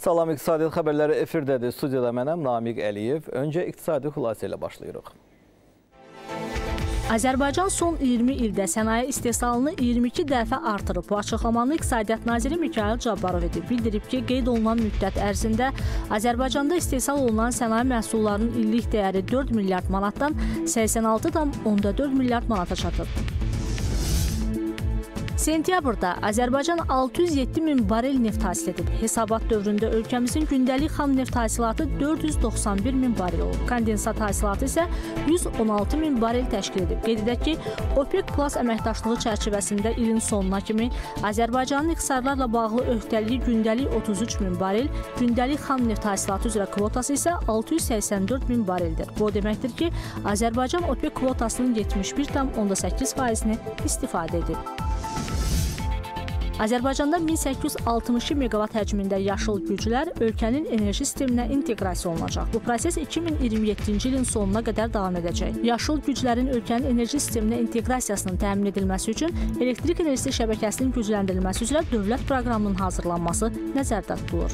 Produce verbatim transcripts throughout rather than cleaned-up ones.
Salam, iqtisadiyyat xəbərləri efirdədir. Studiyada mənəm Namiq Əliyev. Öncə iqtisadi xülasə ilə başlayırıq. Azərbaycan son iyirmi ildə sənaye istehsalını iyirmi iki dəfə artırıb. Bu açıqlamanı İqtisadiyyat naziri Mikayıl Cabbarov edib. Bildirib ki, qeyd olunan müddət ərzində Azərbaycanda istehsal olunan sənaye məhsullarının illik dəyəri dörd milyard manatdan səksən altı tam onda dörd milyard manata çatıb. Sentyabrda Azərbaycan altı yüz yeddi min barel neft hasil edib. Hesabat dövründə ölkəmizin gündəlik xam neft hasilatı dörd yüz doxsan bir min barel olub. Kondensat hasilatı isə yüz on altı min barel təşkil edib. Qeyd edək ki, OPEC Plus əməkdaşlığı çərçivəsində ilin sonuna kimi Azərbaycanın ixtisarlarla bağlı öhdəliyi gündəlik otuz üç min barel, gündəlik xam neft hasilatı üzrə kvotası isə altı yüz səksən dörd min bareldir. Bu o deməkdir ki, Azərbaycan OPEC kvotasının yetmiş bir tam onda səkkiz faizini istifadə edib. Azərbaycanda min səkkiz yüz altmış iki meqavat həcmində yaşıl güclər ölkənin enerji sisteminə inteqrasiya olunacaq. Bu proses iki min iyirmi yeddinci ilin sonuna qədər davam edəcək. Yaşıl güclərin ölkənin enerji sisteminə inteqrasiyasının təmin edilməsi üçün elektrik enerjisi şəbəkəsinin gücləndirilməsi üzrə dövlət proqramının hazırlanması nəzərdə tutulur.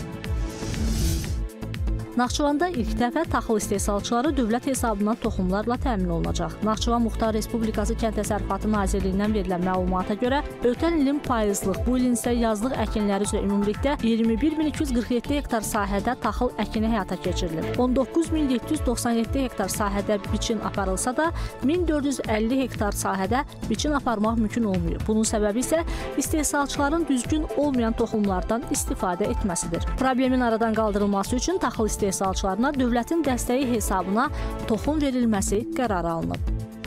Naxçıvanda ilk dəfə taxıl istehsalçıları dövlət hesabına toxumlarla təmin olunacaq. Naxçıvan Muxtar Respublikası Kənd Təsərrüfatı Nazirliyindən verilən məlumata görə, ötən ilin payızlıq, bu ilin isə yazlıq əkinləri üzrə ümumilikdə iyirmi bir min iki yüz qırx yeddi hektar sahədə taxıl əkini həyata keçirilib. on doqquz min yeddi yüz doxsan yeddi hektar sahədə biçin aparılsa da, min dörd yüz əlli hektar sahədə biçin aparmaq mümkün olmuyor. Bunun səbəbi isə istehsalçıların düzgün olmayan toxumlardan istifadə etməsidir. Problemin aradan qaldırılması üçün taxıl istehsalçıları istehsalçılarına dövlətin dəstəyi hesabına toxum verilməsi qərarı alınıb.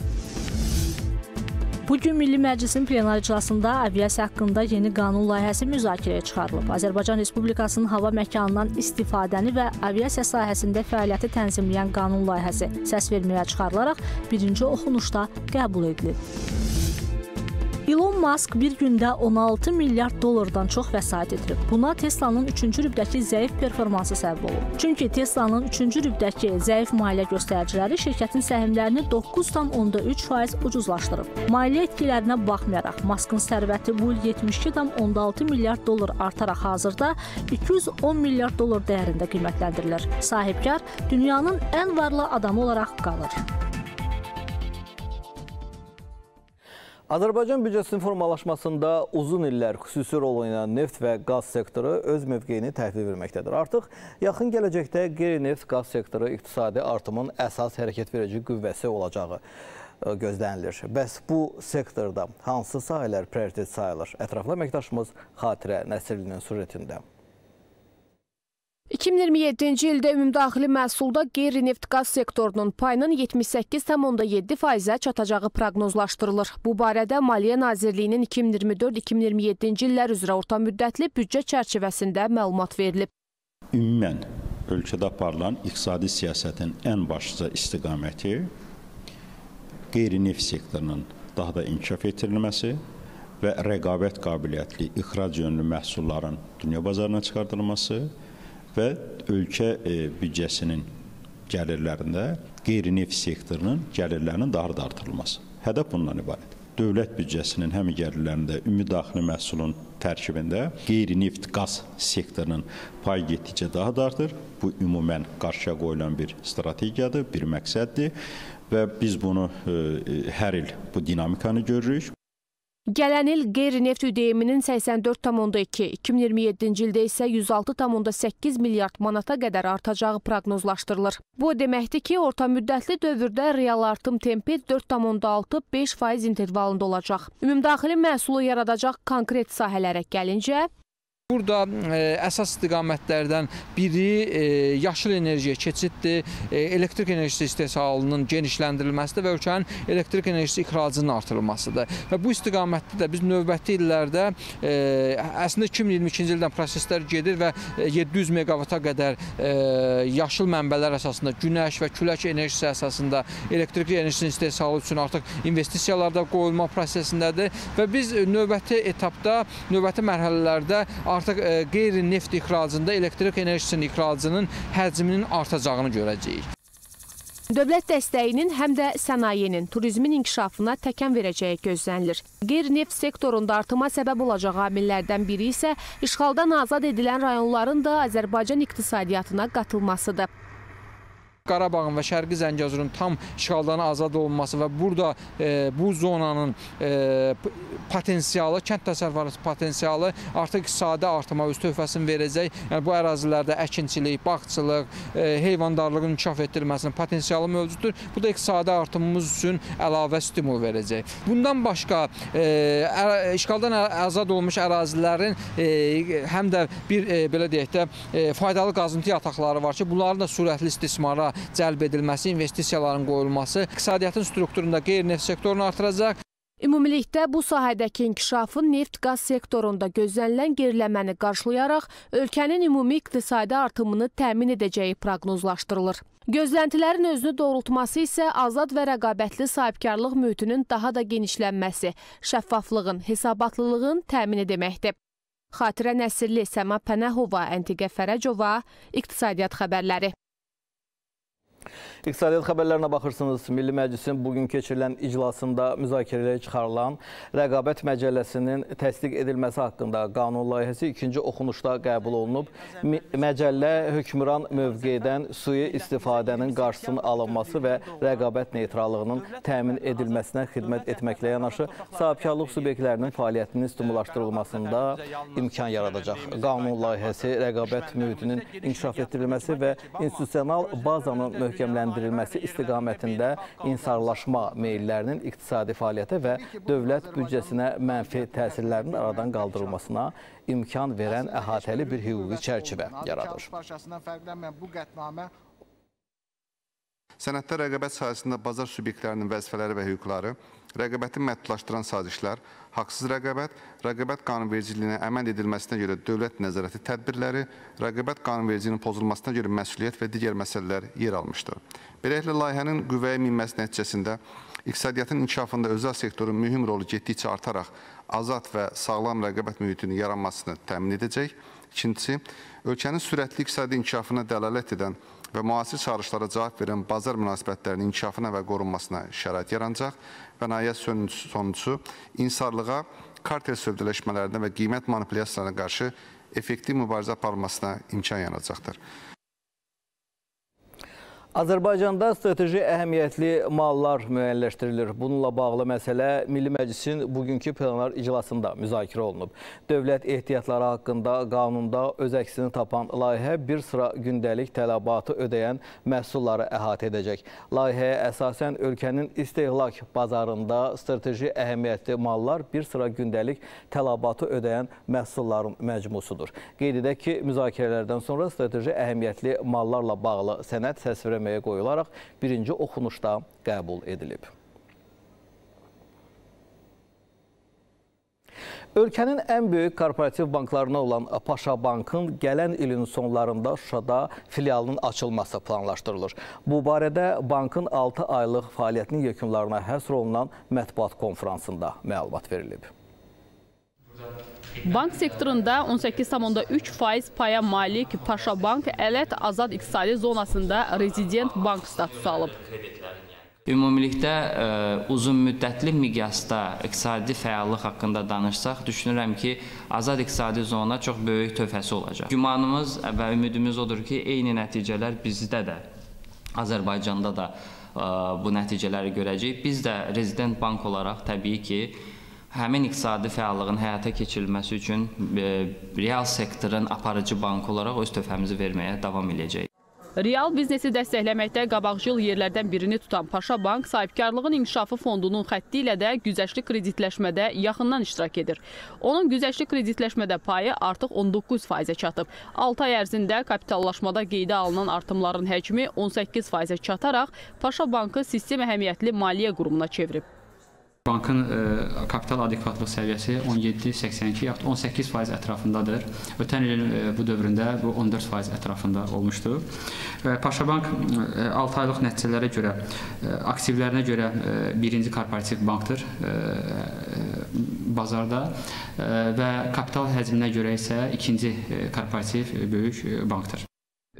Bugün Milli Məclisin plenar iclasında aviasiya haqqında yeni qanun layihəsi müzakirəyə çıxarılıb. Azərbaycan Respublikasının hava məkanından istifadəni və aviasiya sahəsində fəaliyyəti tənzimləyən qanun layihəsi səs verməyə çıxarılaraq birinci oxunuşda qəbul edilib. Elon Musk bir gündə on altı milyard dollardan çox vəsait edirib. Buna Tesla'nın üçüncü rübdəki zəif performansı səbəb olub. Çünki Tesla'nın üçüncü rübdəki zəif maliyyə göstəriciləri şirkətin səhmlərini doqquz tam onda üç faiz ucuzlaşdırıb. Maliyyə etkilərinə baxmayaraq, Musk'ın sərvəti bu il yetmiş iki tam onda altı milyard dollar artaraq hazırda iki yüz on milyard dollar dəyərində qiymətləndirilir. Sahibkar dünyanın ən varlı adamı olaraq qalır. Azərbaycan büdcəsinin formalaşmasında uzun illər xüsusi rol oynayan neft və qaz sektoru öz mövqeyini təhvil verməkdədir. Artıq yaxın gələcəkdə qeyri-neft qaz sektoru iqtisadi artımın əsas hərəkət verici qüvvəsi olacağı gözlənilir. Bəs bu sektorda hansı sahələr prioritet sayılır? Ətraflı əməkdaşımız Xatirə Nəsirlinin sujetində. iki min iyirmi yeddinci ildə ümumdaxili məhsulda qeyri-neft qaz sektorunun payının yetmiş səkkiz tam onda yeddi faizə çatacağı proqnozlaşdırılır. Bu barədə Maliyyə Nazirliyinin iki min iyirmi dörd iki min iyirmi yeddinci illər üzrə orta müddətli büdcə çərçivəsində məlumat verilib. Ümumən ölkədə aparılan iqtisadi siyasətin ən başlıca istiqaməti qeyri-neft sektorunun daha da inkişaf etdirilməsi və rəqabət qabiliyyətli ixrac yönlü məhsulların dünya bazarına çıxardılması və ölkə e, büdcəsinin gəlirlərində qeyri-neft sektorunun gəlirlərinin daha da artırılması. Hədəf bundan ibarət. Dövlət büdcəsinin həm gəlirlərində ümumdaxili məhsulun tərkibində qeyri-neft qaz sektorunun payı getdikcə daha da artır. Bu ümumən qarşıya qoyulan bir strategiyadır, bir məqsəddir və biz bunu e, hər il bu dinamikanı görürük. Gələn il qeyri-neft üdeyiminin səksən dörd tam onda iki, iki min iyirmi yeddinci ildə isə yüz altı tam onda səkkiz milyard manata qədər artacağı proqnozlaşdırılır. Bu deməkdir ki, orta müddətli dövrdə real artım tempi dörd tam onda altı beş faiz intervalında olacaq. Ümumdaxili məhsulu yaradacaq konkret sahələrə gəlincə, burada e, əsas istiqamətlərdən biri e, yaşıl enerjiyə keçiddir, e, elektrik enerjisi istehsalının genişləndirilməsidir və ölkənin elektrik enerjisi ixracının artırılmasıdır. Və bu istiqamətdə də biz növbəti illərdə e, əslində iki min iyirmi ikinci ildən proseslər gedir və yeddi yüz meqavata qədər e, yaşıl mənbələr əsasında, günəş və külək enerjisi əsasında elektrik enerjisinin istehsalı üçün artıq investisiyalarda qoyulma prosesindədir və biz növbəti etapda, növbəti mərhələlərdə artıq qeyri-neft ixracında elektrik enerjisinin ixracının həcminin artacağını görəcəyik. Dövlət dəstəyinin həm də sənayenin, turizmin inkişafına təkan verəcəyi gözlənilir. Qeyri-neft sektorunda artıma səbəb olacaq amillərdən biri isə işğaldan azad edilən rayonların da Azərbaycan iqtisadiyyatına qatılmasıdır. Qarabağın və Şərqi Zəngəzurun tam işğaldan azad olunması və burada e, bu zonanın e, potensialı, kənd təsərrüfatı potensialı artıq iqtisadi artıma öz töhfəsini verəcək. Yəni bu ərazilərdə əkinçilik, bağçılıq, e, heyvandarlığın inkişaf etdirilməsinin potensialı mövcuddur. Bu da iqtisadi artımımız üçün əlavə stimul verəcək. Bundan başqa e, işğaldan azad olmuş ərazilərin e, həm də bir e, belə deyək də e, faydalı qazıntı yataqları var ki, bunların da sürətli istismara cəlb edilməsi, investisiyaların qoyulması iqtisadiyyatın strukturunda qeyri-neft sektorunu artıracaq. Ümumilikdə bu sahədəki inkişafın neft-qaz sektorunda gözlənilən geriləməni qarşılayaraq ölkənin ümumi iqtisadi artımını təmin edəcəyi proqnozlaşdırılır. Gözləntilərin özünü doğrultması isə azad və rəqabətli sahibkarlıq mühitinin daha da genişlənməsi, şəffaflığın, hesabatlılığın təmini deməkdir. Xatirə Nəsirli, Səma Pənəhova, Əntiqə Fərəcova, İqtisadiyyat xəbərləri. İqtisadiyyat xəbərlərinə baxırsınız. Milli Məclisin bugün keçirilən iclasında müzakirəyə çıxarılan Rəqabət Məcəlləsinin təsdiq edilməsi haqqında qanun layihəsi ikinci oxunuşda qəbul olunub. Məcəllə hökmüran mövqedən sui istifadənin qarşısının alınması və rəqabət neytrallığının təmin edilməsinə xidmət etməklə yanaşı sahibkarlıq subyektlərinin fəaliyyətinin stimullaşdırılmasında imkan yaradacaq. Qanun layihəsi rəqabət mühitinin inkişaf etdirilməsi və institusional bazanın möhkəmləndirilməsi istiqamətində insarlaşma meyillərinin iqtisadi fəaliyyətə və dövlət büdcəsinə mənfi təsirlərinin aradan qaldırılmasına imkan verən əhatəli bir hüquqi çərçivə yaradır. Sənəddə rəqabət sahəsində bazar subyektlərinin vəzifələri və hüquqları, rəqabəti məhdudlaşdıran sazişlər, haqsız rəqabət, rəqabət qanunvericiliyinə əməl edilməsinə görə dövlət nəzarəti tədbirləri, rəqabət qanunvericiliyinin pozulmasına görə məsuliyyət və digər məsələlər yer almışdır. Beləliklə, layihənin qüvvəyə minməsi nəticəsində iqtisadiyyatın inkişafında özəl sektorun mühüm rolu getdikcə artaraq azad və sağlam rəqabət mühitinin yaranmasını təmin edəcək. İkincisi, ölkənin sürətli iqtisadi inkişafına dəlalət edən və müasir çağırışlara cavab verən bazar münasibətlərinin inkişafına və qorunmasına şərait yaranacaq və nəhayət sonuncusu, insarlığa, kartel sövdələşmələrinə və qiymət manipulyasiyalarına qarşı effektiv mübarizə aparılmasına imkan yaradacaqdır. Azərbaycanda strateji əhəmiyyətli mallar müəyyənləşdirilir. Bununla bağlı məsələ Milli Məclisin bugünkü plenar iclasında müzakirə olunub. Dövlət ehtiyatları haqqında qanunda öz əksini tapan layihə bir sıra gündəlik tələbatı ödəyən məhsulları əhatə edəcək. Layihəyə əsasən ölkənin istehlak bazarında strateji əhəmiyyətli mallar bir sıra gündəlik tələbatı ödəyən məhsulların məcmusudur. Qeyd edək ki, müzakirələrdən sonra strateji əhəmiyyətli mallarla bağlı sənəd səsverə qoyularaq birinci oxunuşda qəbul edilib. Ölkənin ən böyük korporativ banklarına olan Paşa Bankın gələn ilin sonlarında Şuşada filialının açılması planlaşdırılır. Bu barədə bankın altı aylıq fəaliyyətinin yekunlarına həsr olunan mətbuat konfransında məlumat verilib. Bank sektorunda on səkkiz tam üç faiz paya malik Paşa Bank Ələt Azad İqtisadi Zonasında rezident bank statusu alıb. Ümumilikdə ə, uzun müddətli miqyasda iqtisadi fəallıq haqqında danışsaq, düşünürəm ki, azad iqtisadi zona çox böyük töhfəsi olacaq. Gümanımız və ümidimiz odur ki, eyni nəticələr bizdə də, Azərbaycanda da ə, bu nəticələri görəcəyik. Biz də rezident bank olaraq təbii ki, həmin iqtisadi fəallığın həyata keçirilməsi üçün e, real sektorun aparıcı bankı olaraq öz töhfəmizi verməyə davam edəcək. Real biznesi dəstəkləməkdə qabaqcıl yerlərdən birini tutan Paşa Bank sahibkarlığın inkişafı fondunun xətti ilə də güzəştli kreditləşmədə yaxından iştirak edir. Onun güzəştli kreditləşmədə payı artıq on doqquz faizə çatıb. altı ay ərzində kapitallaşmada qeydə alınan artımların həcmi on səkkiz faizə çataraq Paşa Bankı sistem əhəmiyyətli maliyyə qurumuna çevirib. Bankın e, kapital adekvatlıq səviyyəsi on yeddi səksən iki yaxud on səkkiz faiz ətrafındadır. Ötən ilin e, bu dövründə bu on dörd faiz ətrafında olmuşdur. E, Paşa Bank e, altı aylıq nəticələrə görə, e, aktivlərinə görə e, birinci korporativ bankdır e, e, bazarda e, və kapital həcminə görə isə ikinci e, korporativ e, böyük e, bankdır.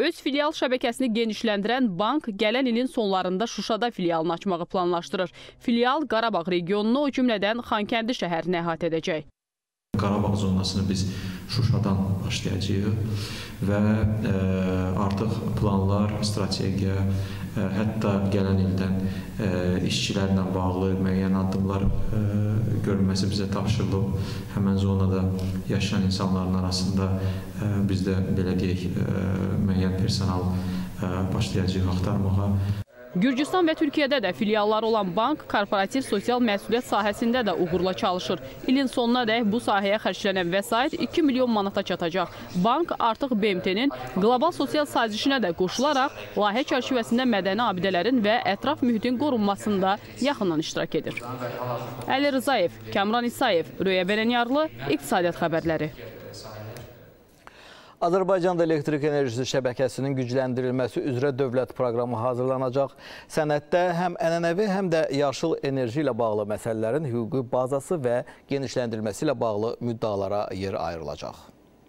Öz filial şəbəkəsini genişləndirən bank gələn ilin sonlarında Şuşada filialını açmağı planlaşdırır. Filial Qarabağ regionunu, o cümlədən Xankəndi şəhərini əhatə edəcək. Qarabağ zonasını biz Şuşadan başlayacağıq və e, artıq planlar, strategiya, e, hətta gələn ildən e, işçilərlə bağlı müəyyən addımlar e, görülməsi bizə tapşırılıb. Həmən zonada yaşayan insanların arasında e, biz də belə deyək, e, müəyyən personal e, başlayacağıq axtarmağa. Gürcüstan və Türkiyədə də filialları olan bank korporativ sosial məsuliyyət sahəsində də uğurla çalışır. İlin sonuna dək bu sahəyə xərclənən vəsait iki milyon manata çatacaq. Bank artıq B M T-nin qlobal sosial sazişinə də qoşularaq layihə çərçivəsində mədəni abidələrin və ətraf mühitin qorunmasında yaxından iştirak edir. Əli Rızayev, Kamran İsayev, Röya Bərənyarlı, İqtisadiyyat xəbərləri. Azərbaycanda elektrik enerjisi şəbəkəsinin gücləndirilməsi üzrə dövlət proqramı hazırlanacaq. Sənəddə həm ənənəvi, həm də yaşıl enerji ilə bağlı məsələlərin hüquqi bazası və genişləndirilməsi ilə bağlı müddalara yer ayrılacaq.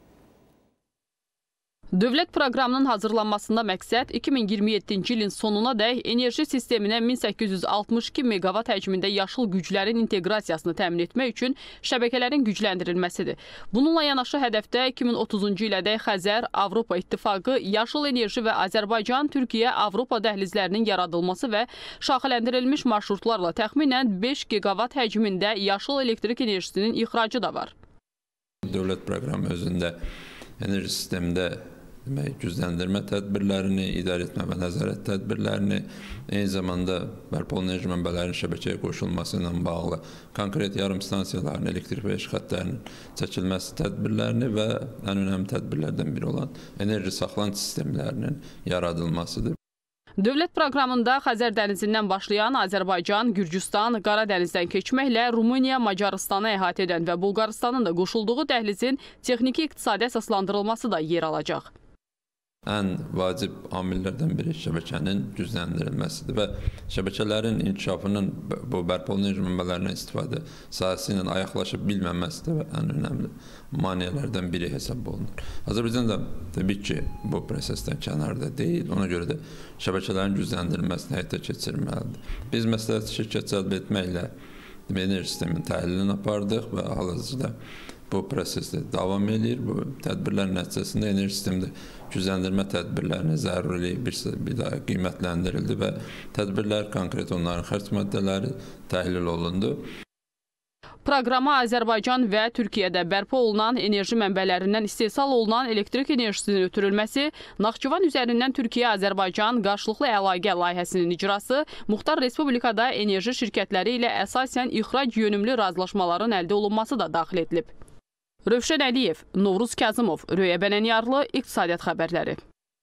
Dövlət proqramının hazırlanmasında məqsəd iki min iyirmi yeddinci ilin sonuna dək enerji sisteminə min səkkiz yüz altmış iki meqavat həcmində yaşıl güclərin inteqrasiyasını təmin etmək üçün şəbəkələrin gücləndirilməsidir. Bununla yanaşı hədəfdə iki min otuzuncu ilədək Xəzər, Avropa İttifaqı, yaşıl enerji və Azərbaycan, Türkiyə, Avropa dəhlizlərinin yaradılması və şaxələndirilmiş marşrutlarla təxminən beş giqavat həcmində yaşıl elektrik enerjisinin ixracı da var. Dövlət proqramı özündə enerji sistemində demək, gücləndirmə tədbirlərini, idarə etmə və nəzarət tədbirlərini, eyni zamanda bərpa olunan enerji mənbələrinin şəbəkəyə qoşulması ilə bağlı konkret yarım stansiyaların, elektrik və işıq xəttlərinin çəkilməsi tədbirlərini və ən önəmli tədbirlərdən biri olan enerji saxlanıcı sistemlərinin yaradılmasıdır. Dövlət proqramında Xəzər dənizindən başlayan Azərbaycan, Gürcüstan, Qara dənizdən keçməklə Rumıniya, Macarıstanı əhatə edən və Bulqaristanın da qoşulduğu dəhlizin texniki iqtisadi əsaslandırılması da yer alacaq. Ən vacib amillərdən biri şəbəkənin gücləndirilməsidir və şəbəkələrin inkişafının bu bərpa olunan enerji mənbələrindən istifadə sahəsi ilə ayaqlaşıb bilməməsi də ən önəmli maneələrdən biri hesab olunur. Azərbaycan da təbii ki, bu prosesdən kənarda deyil, ona görə də şəbəkələrin gücləndirilməsini həyata keçirməlidir. Biz məsləhət şirkət cəlb etməklə enerji sisteminin təhlilini apardıq və hal-hazırda bu prosesdə davam edir. Bu tədbirlər nəticəsində enerji sistemində gücləndirmə tədbirlərinin zəruriliyi bir, bir daha qiymətləndirildi və tədbirlər, konkret onların xərc məddələri təhlil olundu. Proqrama Azərbaycan və Türkiyədə bərpa olunan enerji mənbələrindən istehsal olunan elektrik enerjisinin ötürülməsi, Naxçıvan üzərindən Türkiyə-Azərbaycan qarşılıqlı əlaqə layihəsinin icrası, Muxtar Respublikada enerji şirkətləri ilə əsasən ixrac yönümlü razılaşmaların əldə olunması da daxil edilib. Rövşən Əliyev, Novruz Kazımov, Röya Bərənyarlı, İqtisadiyyat xəbərləri.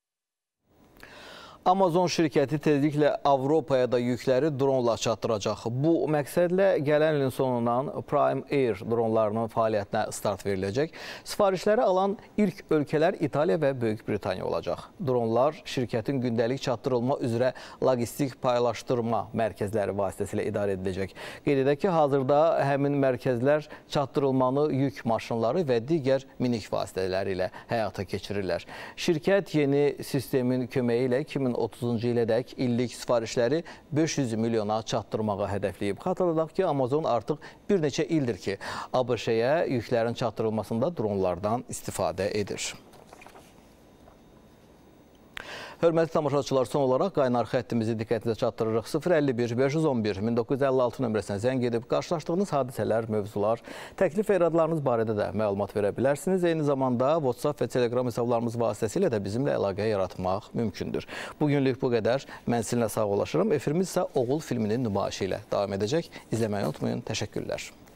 Amazon şirkəti tezliklə Avropaya da yükləri dronla çatdıracaq. Bu məqsədlə gələn ilin sonundan Prime Air dronlarının fəaliyyətinə start veriləcək. Sifarişləri alan ilk ölkələr İtaliya və Böyük Britaniya olacaq. Dronlar şirkətin gündəlik çatdırılma üzrə logistik paylaşdırma mərkəzləri vasitəsilə idarə ediləcək. Qeyd edək ki, hazırda həmin mərkəzlər çatdırılmanı yük maşınları və digər minik vasitələri ilə həyata keçirirlər. Şirkət yeni sistemin köməyi ilə iki min otuzuncu ilədək illik sifarişləri beş yüz milyona çatdırmağa hədəfləyib. Xatırladaq ki, Amazon artıq bir neçə ildir ki, ABŞ-yə yüklərin çatdırılmasında dronlardan istifadə edir. Hörmətli tamaşaçılar, son olaraq qaynar xəttimizi diqqətinizə çatdırırıq. sıfır əlli bir beş yüz on bir min doqquz yüz əlli altı nömrəsinə zəng edib qarşılaşdığınız hadisələr, mövzular, təklif və iradlarınız barədə də məlumat verə bilərsiniz. Eyni zamanda WhatsApp və Telegram hesablarımız vasitəsilə də bizimlə əlaqə yaratmaq mümkündür. Bugünlük bu qədər. Mən sizinlə sağolaşırım. Efirimiz isə Oğul filminin nümayişi ilə davam edəcək. İzləməyi unutmayın. Təşəkkürlər.